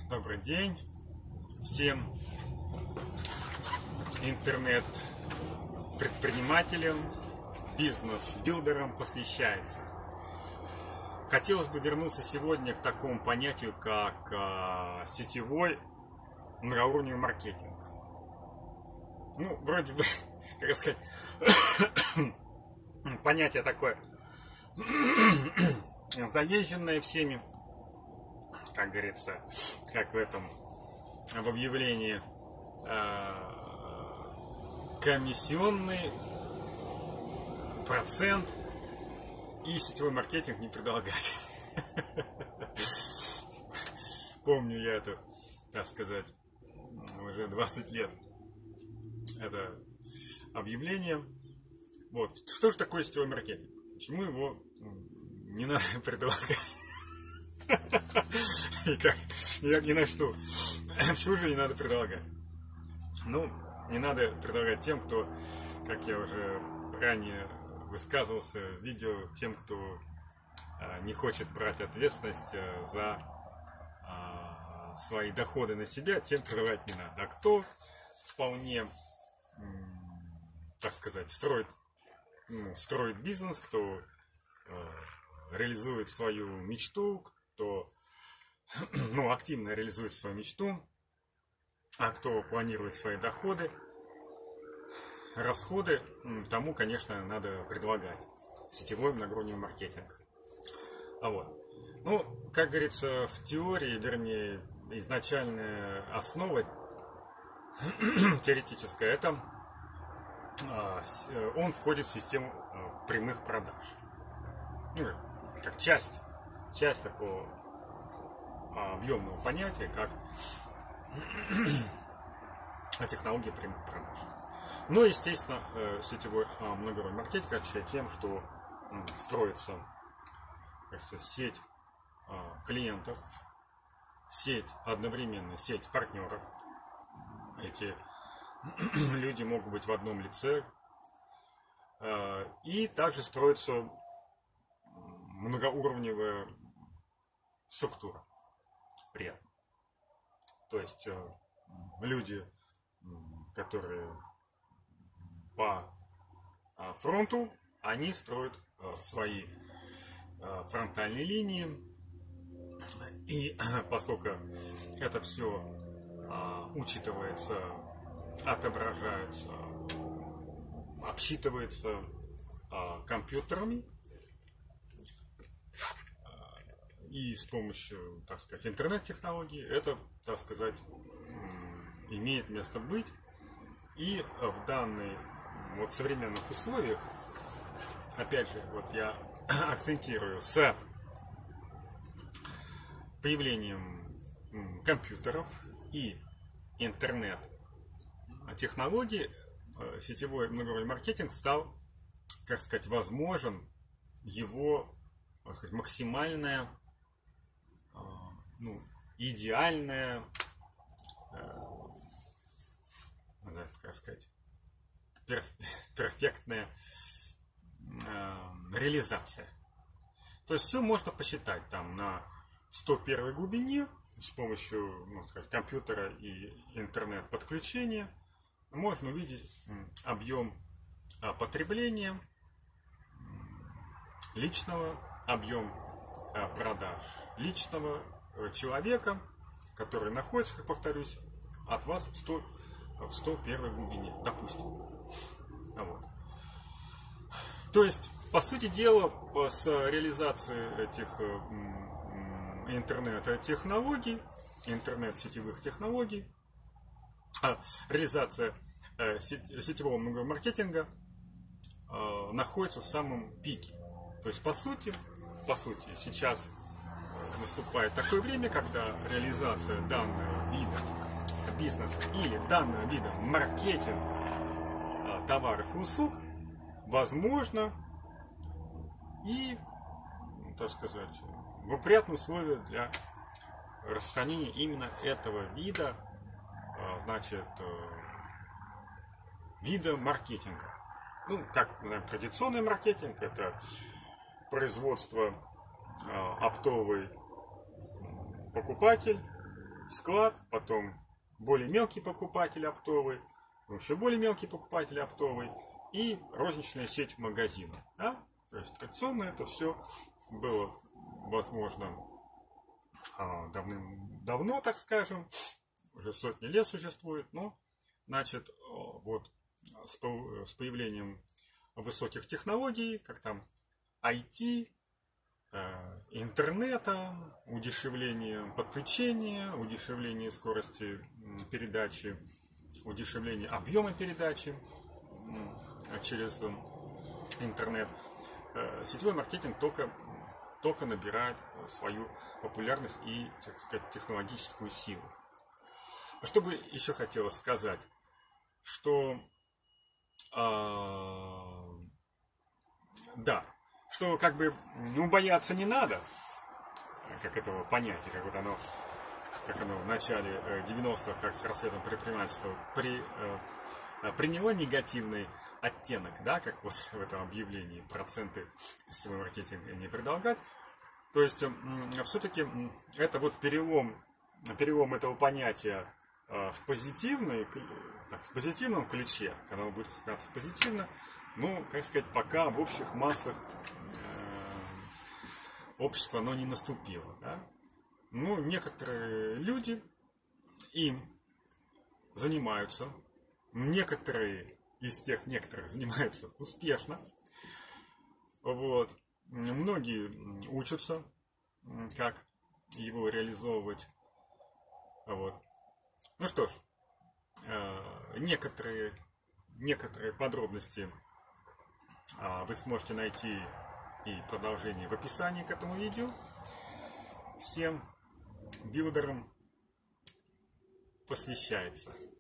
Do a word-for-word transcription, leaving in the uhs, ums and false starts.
Добрый день всем интернет-предпринимателям, бизнес-билдерам посвящается. Хотелось бы вернуться сегодня к такому понятию, как э, сетевой многоуровневый маркетинг. Ну, вроде бы, как сказать, понятие такое заезженное всеми, как говорится, как в этом, в объявлении, э, комиссионный процент и сетевой маркетинг не предлагать. Помню я это, так сказать, уже двадцать лет. Это объявление. Вот. Что же такое сетевой маркетинг? Почему его не надо предлагать? И как, ни на что. Почему же не надо предлагать? Ну, не надо предлагать тем, кто, как я уже ранее высказывался в видео, тем, кто а, не хочет брать ответственность а, за а, свои доходы на себя, тем предлагать не надо. А кто вполне, так сказать, строит, ну, строит бизнес, кто а, реализует свою мечту, кто ну, активно реализует свою мечту, а кто планирует свои доходы, расходы, тому, конечно, надо предлагать сетевой многоуровневый маркетинг. А вот. Ну, как говорится, в теории, вернее, изначальная основа теоретическая, это он входит в систему прямых продаж. Ну, как часть, часть такого объемного понятия, как технология прямых продаж. Но, естественно, сетевой многоуровневый маркетинг отличается тем, что строится, кажется, сеть клиентов, сеть одновременно, сеть партнеров. Эти люди могут быть в одном лице. И также строится многоуровневая структура при этом. То есть люди, которые по фронту, они строят свои фронтальные линии. И поскольку это все учитывается, отображается, обсчитывается компьютерами, и с помощью, так сказать, интернет-технологий это, так сказать, имеет место быть. И в данных вот современных условиях, опять же, вот я акцентирую, с появлением компьютеров и интернет-технологий сетевой многоуровневый маркетинг стал, как сказать, возможен его, так сказать, максимальное, ну, идеальное, как сказать, перфектная реализация. То есть все можно посчитать там на сто первой глубине с помощью, ну, сказать, компьютера и интернет-подключения. Можно увидеть объем потребления личного, объем продаж личного человека, который находится, как повторюсь, от вас в сто первой глубине, допустим. Вот. То есть, по сути дела, с реализацией этих интернет-технологий, интернет-сетевых технологий, реализация сетевого многоуровневого маркетинга находится в самом пике. То есть, по сути, по сути, сейчас наступает такое время, когда реализация данного вида бизнеса или данного вида маркетинга товаров и услуг возможно и, так сказать, благоприятные условия для распространения именно этого вида, значит, вида маркетинга. Ну, как, наверное, традиционный маркетинг, это производство, оптовый покупатель, склад, потом более мелкий покупатель оптовый, еще более мелкий покупатель оптовый и розничная сеть магазинов. Да? То есть традиционно это все было возможно давным-давно, так скажем, уже сотни лет существует, но, значит, вот с появлением высоких технологий, как там ай ти, интернета, удешевление подключения, удешевление скорости передачи, удешевление объема передачи через интернет, сетевой маркетинг только, только набирает свою популярность и, так сказать, технологическую силу. Что бы еще хотелось сказать, что э, да, что как бы ну, бояться не надо, как этого понятия, как вот оно, как оно в начале девяностых, как с расцветом предпринимательства, при, э, приняло негативный оттенок, да, как вот в этом объявлении проценты сетевой маркетинг не предлагать. То есть э, все-таки это вот перелом, перелом этого понятия э, в позитивный, так, в позитивном ключе, когда оно будет восприниматься позитивно, ну, как сказать, пока в общих массах э, общество оно не наступило. Да? Ну, некоторые люди им занимаются, некоторые из тех некоторых занимаются успешно. Вот. Многие учатся, как его реализовывать. Вот. Ну что ж, э, некоторые, некоторые подробности вы сможете найти и продолжение в описании к этому видео. Всем билдерам посвящается.